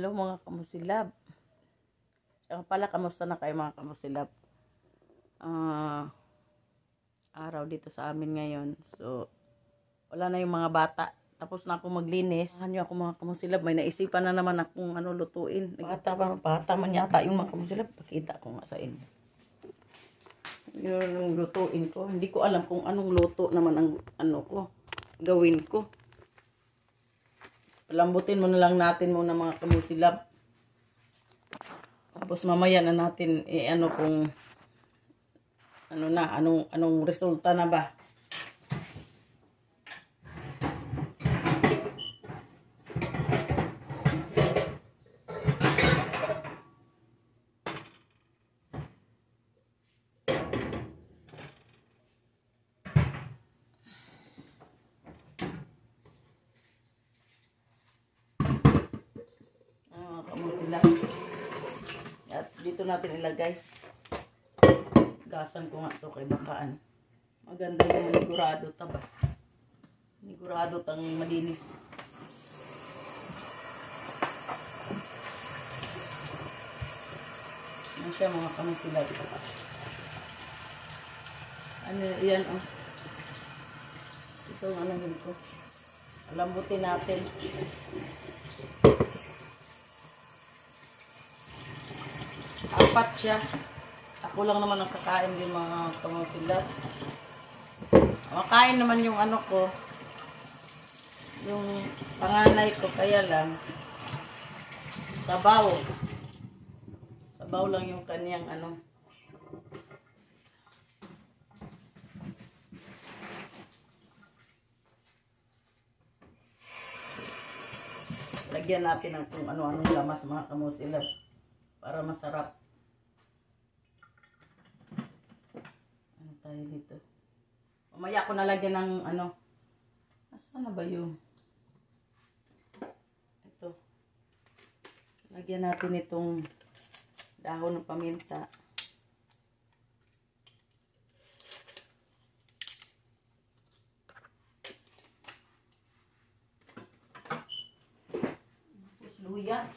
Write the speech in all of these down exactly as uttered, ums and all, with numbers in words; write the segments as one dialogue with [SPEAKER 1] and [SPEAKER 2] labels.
[SPEAKER 1] Hello mga kamusilab. Saka pala, kamusta na kayo mga kamusilab? Uh, araw dito sa amin ngayon. So, wala na yung mga bata. Tapos na ako maglinis. Ano ako mga kamusilab? May naisipan na naman akong ano, lutuin. Bata, bata man yata yung mga kamusilab. Pakita ko nga sa inyo. Yung lutuin ko. Hindi ko alam kung anong luto naman ang ano ko. Gawin ko. Palambutin mo na lang natin muna mga kamusilab. Tapos mamaya na natin eh, ano kung ano na, anong anong resulta na ba. At dito natin ilagay. Gasan ko nga to kay bakaan. Maganda yung manigurado taba. Manigurado tang malinis. Ano siya mga kamusilab. Ano yan oh. Ito ang ano yun ko. Lambutin natin. Apat siya. Ako lang naman ang kakain din mga kamusilab. Makain naman yung ano ko. Yung panganay ko kaya lang. Sabaw. Sabaw lang yung kanyang ano. Lagyan natin ng kung ano-anong lamas mga kamusilab. Para masarap. Ano tayo dito? Mamaya ko nalagyan ng ano. Asan na ba yung? Ito. Lagyan natin itong dahon ng paminta. Tapos luya.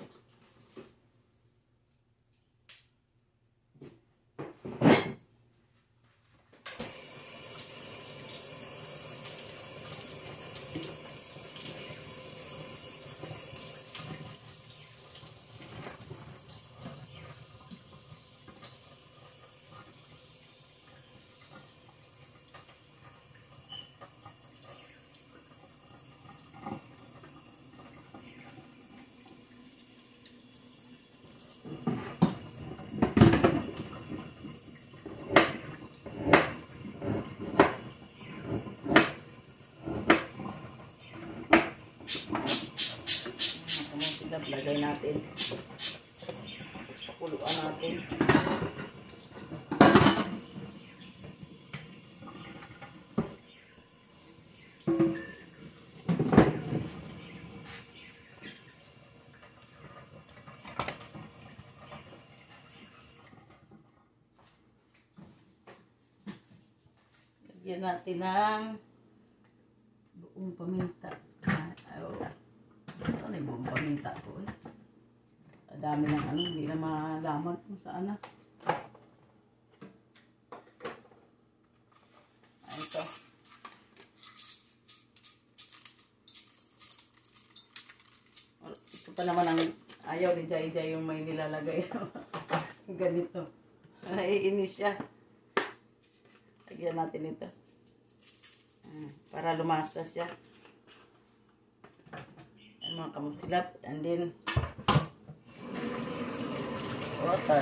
[SPEAKER 1] Lagay natin. Pakuluan natin. Lagyan natin ng buong paminta. Saan ay buong paminta ko eh. Dami ng ano, hindi na malaman kung saan na. Ay, ito. Ito pa naman ang ayaw ni Jai Jai yung may nilalagay. Ganito. Naiinis siya. Lagyan natin ito. Para lumasa siya. Ayan mga kamusilab. And then, water.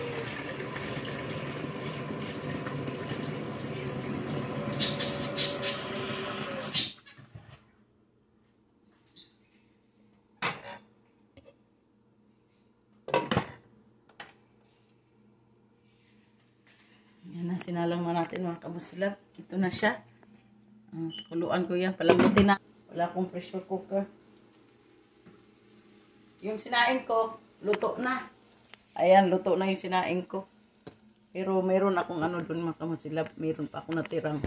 [SPEAKER 1] Yan na, sinalang na natin mga kamusilab. Ito na siya. Uh, kuluan ko yan. Palambutin na. Wala akong pressure cooker. Yung sinain ko, luto na. Ayan, luto na yung sinaing ko. Pero mayroon akong ano doon mga kamusilab. Mayroon pa akong natirang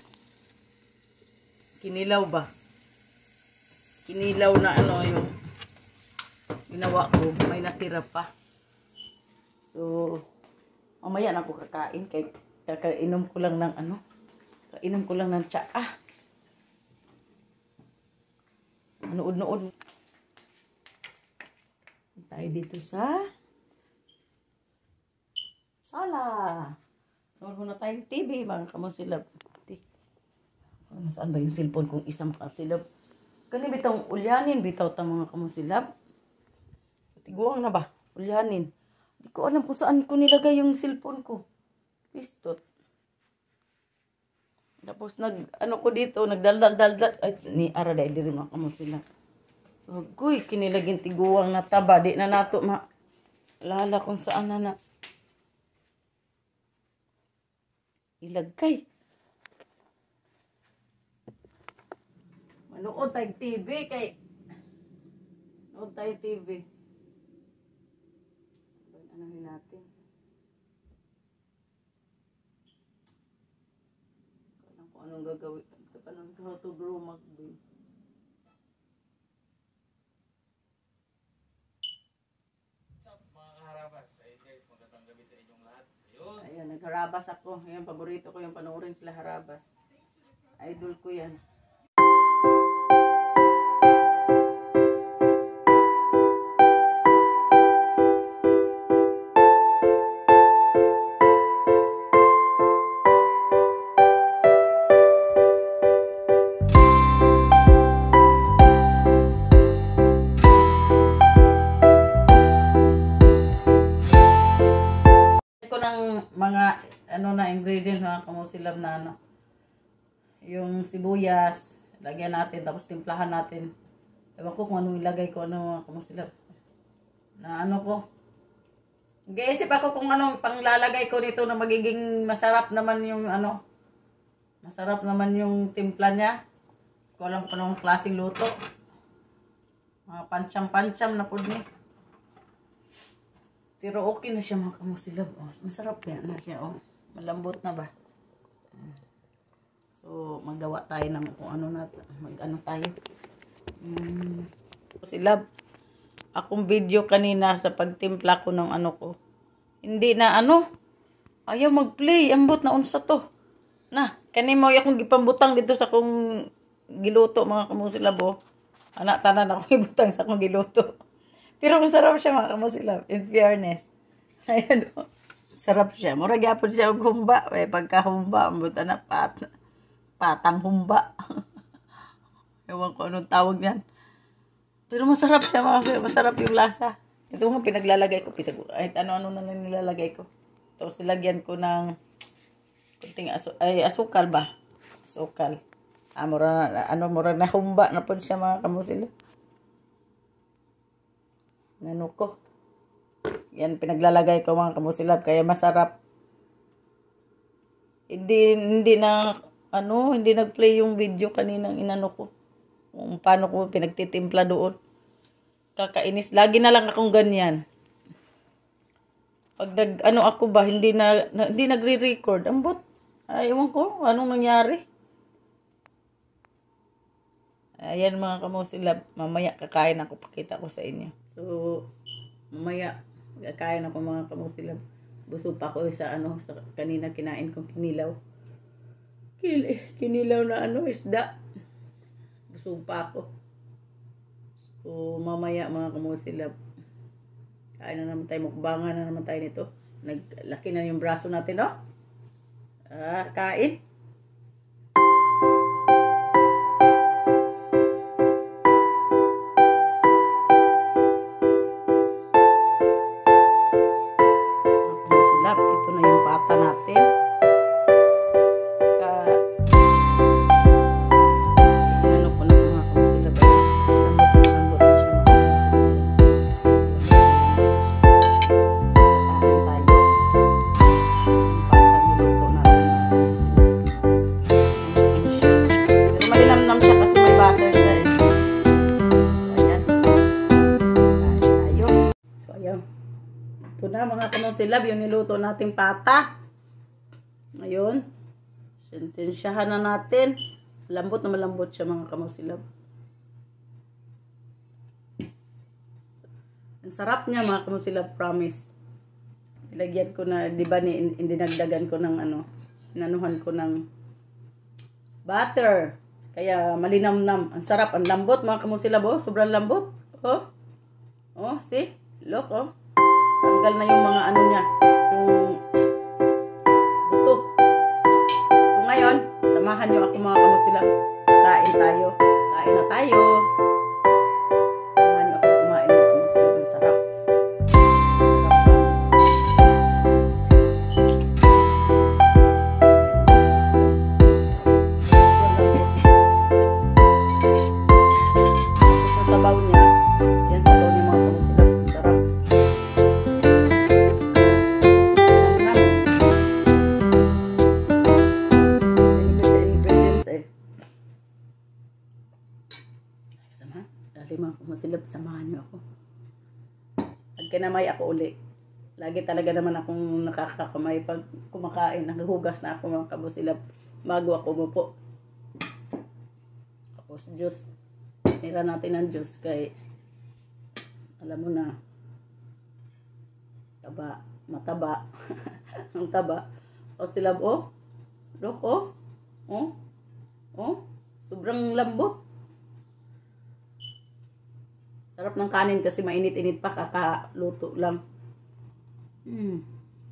[SPEAKER 1] kinilaw ba? Kinilaw na ano yung ginawa ko, may natira pa. So, mamaya na ako kakain. Kay, kakainom ko lang ng ano. Kainom ko lang ng tsaa. Nood-nood. Tayo dito sa sala. Nood muna tayong T V, mga kamusilab. Saan ba yung cellphone kung isang makasilab? Kani bitang ulyanin, bitaw ta mga kamusilab. Tiguang na ba? Ulyanin. Hindi ko alam kung saan ko nilagay yung cellphone ko. Pistot. Tapos nag, ano ko dito, nagdaldal-daldal. Ay, ni Araday, di rin mga kamusilab. Agoy, kinilagin tiguang na taba. Di na nato ma... Lala kung saan na na... ilagay. Manood tayo T V kay... Manood tayo T V. Anahin natin. Alam ko anong gagawin. Anong how to grow mag-beans. Ayan, nagharabas ako. Ayan, paborito ko yung panoorin sila harabas. Idol ko yan. Mga ano na ingredients mga kamusilab na ano, yung sibuyas lagyan natin tapos timplahan natin. Ewan ko kung ano ilagay ko, ano mga kamusilab na ano ko, nag-iisip ako kung ano panglalagay ko dito na magiging masarap naman yung ano, masarap naman yung timpla niya. Ko alam kung anong klaseng luto, mga pancham-pancham na po ni. Pero okay na siya mga kamusilab. Oh, masarap yan na siya. Oh. Malambot na ba? So, magawa tayo ng kung ano na. Mag-ano tayo. Hmm. Kamusilab. Akong video kanina sa pagtimpla ko ng ano ko. Hindi na ano. Ayaw mag-play. Ambot na unsa to. Na, kanimo akong gipambutang dito sa kong giluto mga kamusilab. Oh. Anak tanan akong ibutang sa kong giluto. Pero masarap siya mga kamusilab. In fairness. Ayan o. Sarap siya. Mura gyapon siya og humba. Eh, pagka humba, ambuta na pat. Patang humba. Ewan ko anong tawag yan. Pero masarap siya mga kamusilab. Masarap yung lasa. Ito nga pinaglalagay ko. Ay, ano-ano na lang nilalagay ko. Tapos nilagyan ko ng kunting asu ay, asukal ba? Asukal. Ah, mura, ano, mura na humba na po siya mga kamusilab. Ano ko. Yan pinaglalagay ko mga kamusilab kaya masarap. Hindi hindi na ano, hindi nag-play yung video kaninang inano ko. Kung paano ko pinagtitimpla doon. Kakainis. Lagi na lang akong ganyan. Pag nag ano ako ba, hindi na, na hindi nagre-record. Ambot. Ay, ewan ko anong nangyari. Ayan mga kamusilab, mamaya kakain ako, pakita ko sa inyo. So, mamaya kakain ako mga kamusilab. Busog pa ako sa ano, sa kanina kinain kong kinilaw. Kin kinilaw na ano, isda. Busog pa ako. So, mamaya mga kamusilab, kain na naman tayo, mukbangan na naman tayo nito. Naglaki na yung braso natin, no? Ah, kain. Ito na yung pata natin. Ka ano ko na mga kamusilab. Lambot na lambot na siya. Kain tayo. Yung pata niluto natin. Pero malinamnam siya kasi may butter siya eh. Ayan. Kain tayo. So ayan. Ito na mga kamusilab, yung niluto nating pata. Ngayon, sentensyahan na natin. Lambot na malambot siya mga kamusilab. sarap niya mga kamusilab, promise. Ilagyan ko na, di ba, ni, dinagdagan ko ng ano, nanuhan ko ng butter. Kaya malinamnam. Ang sarap, ang lambot mga kamusilab, oh. Sobrang lambot. Oh. Oh, see? Look, oh. Tanggal na yung mga ano niya. Yung buto. So ngayon, samahan niyo ako mga kamusilab. Kain tayo. Kain na tayo. Samahan niyo ako kumain mga kamusilab. Ang sarap. Sabaw niya. Yan sabaw niya mga kamusilab. Ang sarap. Nam-nam. Ingredients eh. Kasama. Dali mga kamusilab, samahan niyo ako. Pagkinamay ako uli. Lagi talaga naman akong nakakakamay pag kumakain. Naghuhugas na ako mga kamusilab bago ako umupo. Tapos juice. Tira natin ang juice kay alam mo na taba, mataba. Ang taba. O silab, oh. Look, oh. Oh. Oh. Sobrang lambot. Sarap ng kanin kasi mainit-init pa, kakaluto lang. Mm.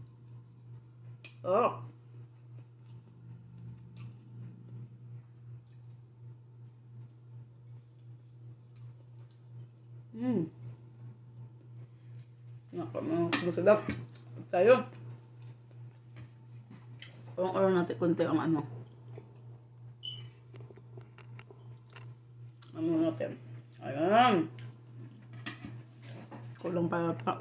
[SPEAKER 1] Oh. Hmm. Masarap. Tayo. Kung ano natin konti ang ano. Ano natin. Ayan. Kulang pa yata.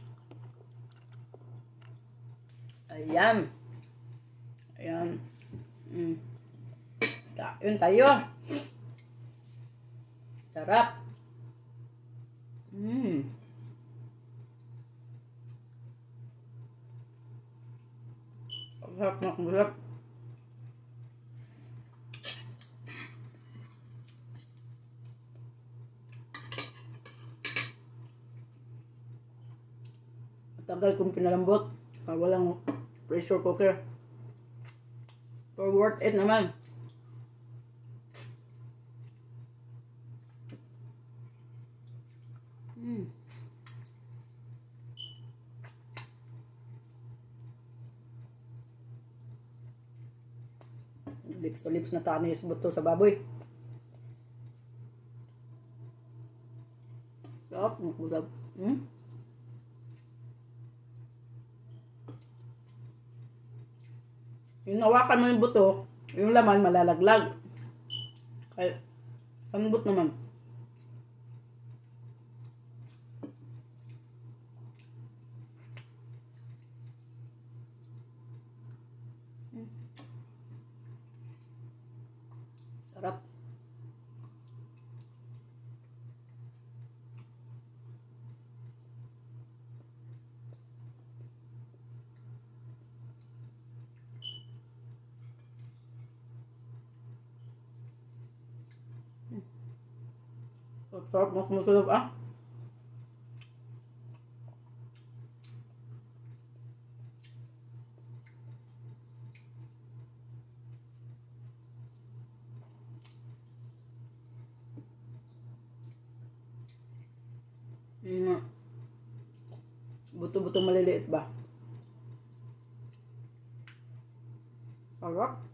[SPEAKER 1] Ayan. Ayan. Hmm. Kain tayo. Sarap. Hmm. Sarap na sarap. Tagal kong pinalambot. Ah, walang pressure cooker. Pero worth it naman. Hmm. Lips to lips na tanis buto sa baboy. Sarap, masarap. Hmm? Yung nawakan mo yung buto, yung laman malalaglag. Ay, lambot naman. Sarap. Sarap, mas masarap ah. Mm. Buto-buto maliliit ba? Sarap.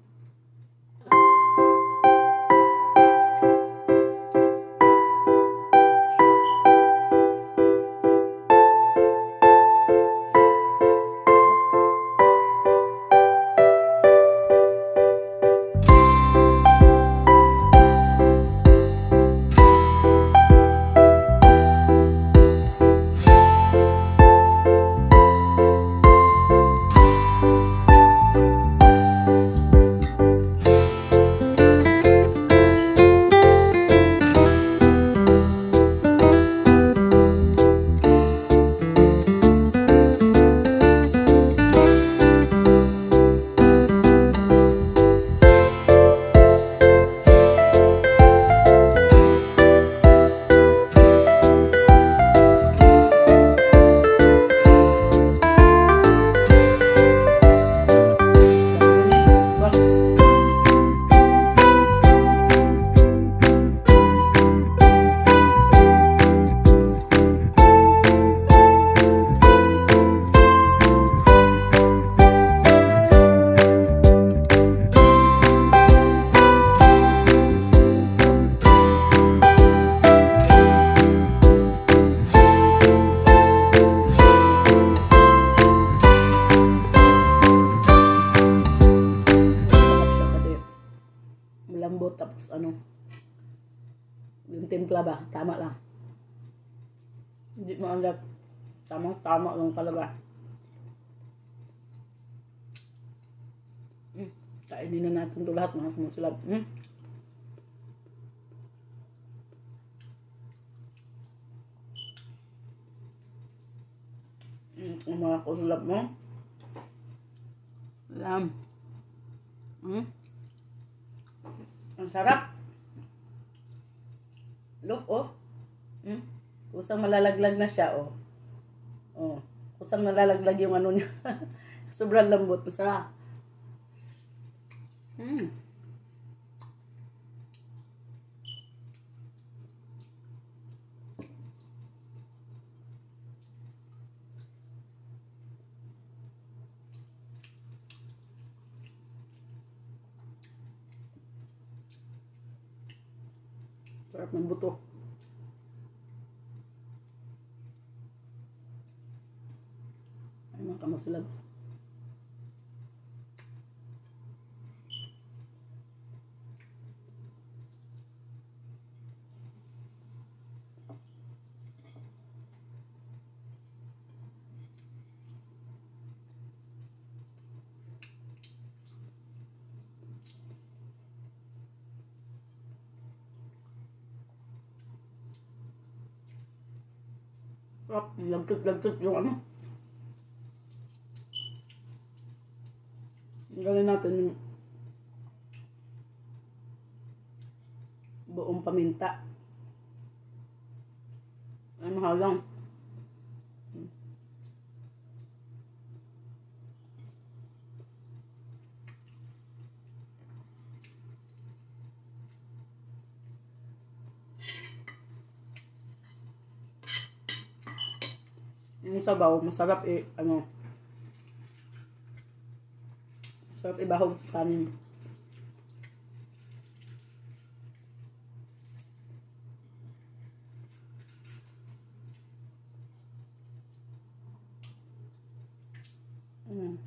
[SPEAKER 1] malambot tapos ano, yung timpla ba, tama lang. Hindi maalat. Tamang tama lang talaga. Mm. Kainin na natin ito lahat mga kamusilab. Mm. Mm. Ang mga kamusilab mo. Lam. Mm. Ang sarap. Look, oh. Mm. Kusang malalaglag na siya, oh. Oh. Kusang nalalaglag yung ano niya. Sobrang lambot. Masarap. Mm. Sarap ng buto. Ay, mga kamusilab. Sarap. Lagkit-lagkit yung ano. Gawin natin yung buong paminta. Ay, mahal lang. Yung sabaw, masarap eh, ano, masarap ibahog sa kanin. Mm.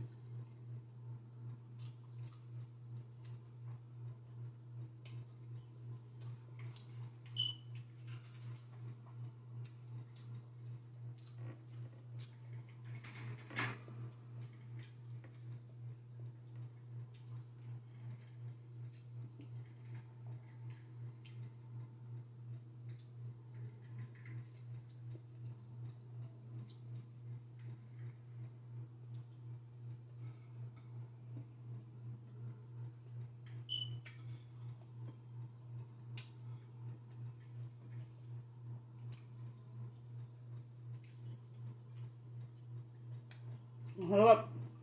[SPEAKER 1] Masarap.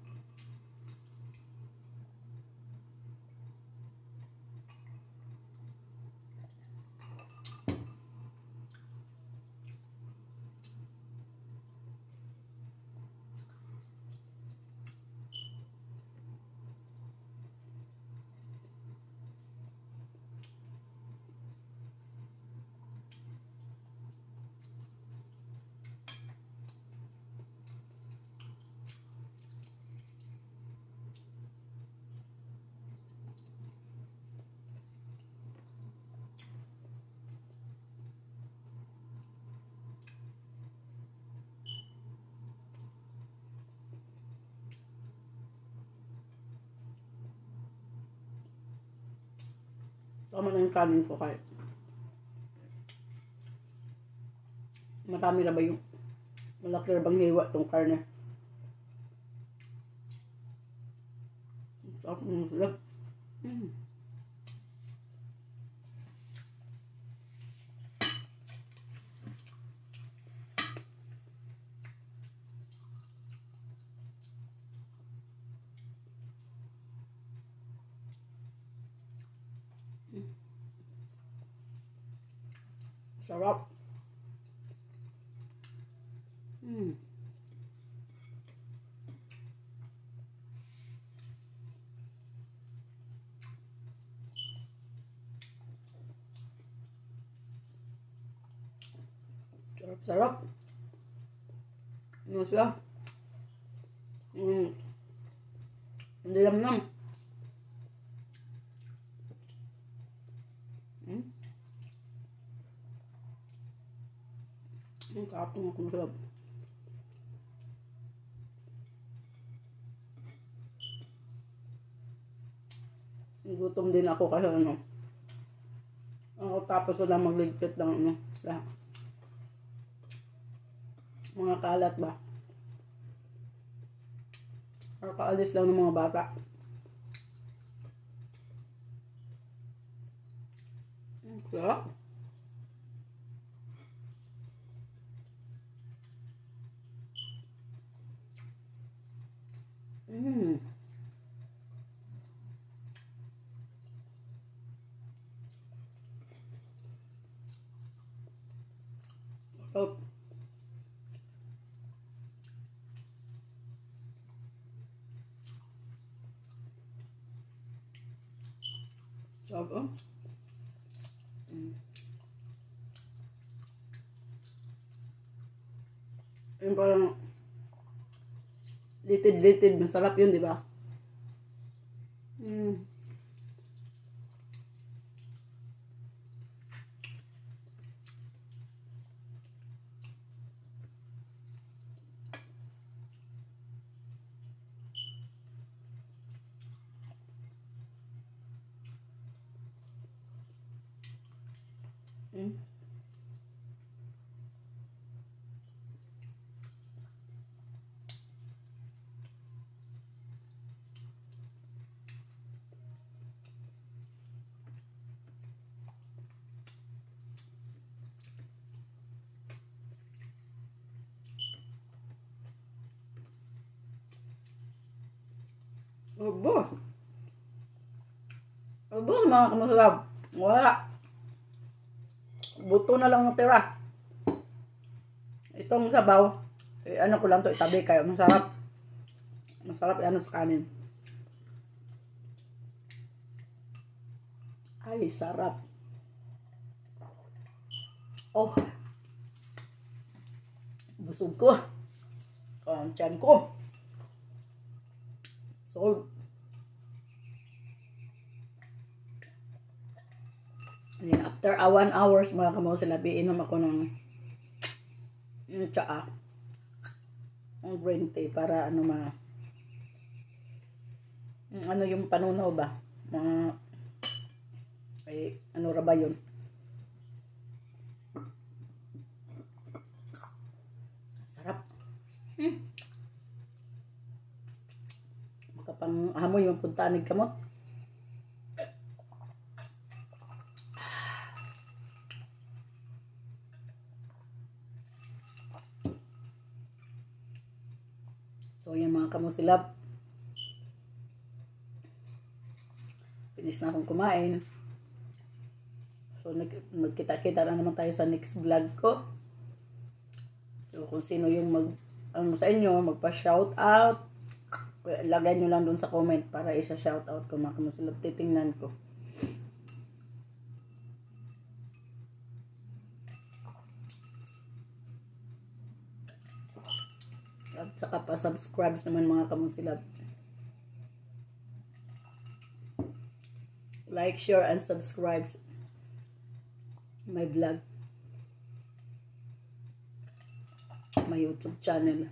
[SPEAKER 1] Tama na yung kanin ko kahit marami na ba yung malaki na bang hiwa tong karne. Sarap ng masarap. Mm. Sarap. Mm. Sarap, sarap. Ano siya? Mm. Hindi lamnam. Ang kapong ako masarap. Gutom din ako kasi ano. Ako tapos wala magligpit ng ano. Lahat. Mga kalat ba? Or kaalis lang ng mga bata. Sarap. Mmm. Sarap. Sarap, oh. Mm. Yung parang litid-litid. Masarap yun, di ba? Mm. Mm. Aba. Aba, mga kamasarap. Wala. Buto na lang natira. Itong sabaw, eh, ano ko lang to itabi kayo. Masarap. Masarap yan sa kanin. Ay, sarap. Oh. Busog ko. Ang tiyan ko. Solve. After uh, one hours, mga kamosilab, inom ako ng yung tsaa. Ang green tea para ano ma ano yung panunaw ba? Mga ay ano ra ba yun? Sarap. Hmm. Makapang amoy yung puntanig kamot. So, yan mga kamusilab. Finish na akong kumain. So, magkita-kita na naman tayo sa next vlog ko. So, kung sino yung mag, ano sa inyo, magpa-shout out, lagay nyo lang dun sa comment para isa-shout out ko mga kamusilab. Titingnan ko. At saka pa subscribe naman mga kamusilab. Like, share, and subscribe my vlog. My YouTube channel.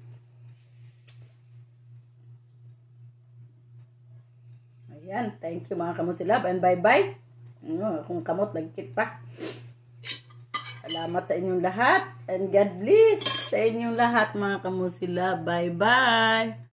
[SPEAKER 1] Ayan. Thank you mga kamusilab. And bye-bye. Ano, kung kamot, nagkit pa. Salamat sa inyong lahat. And God bless sa inyong lahat mga kamusila. Bye-bye!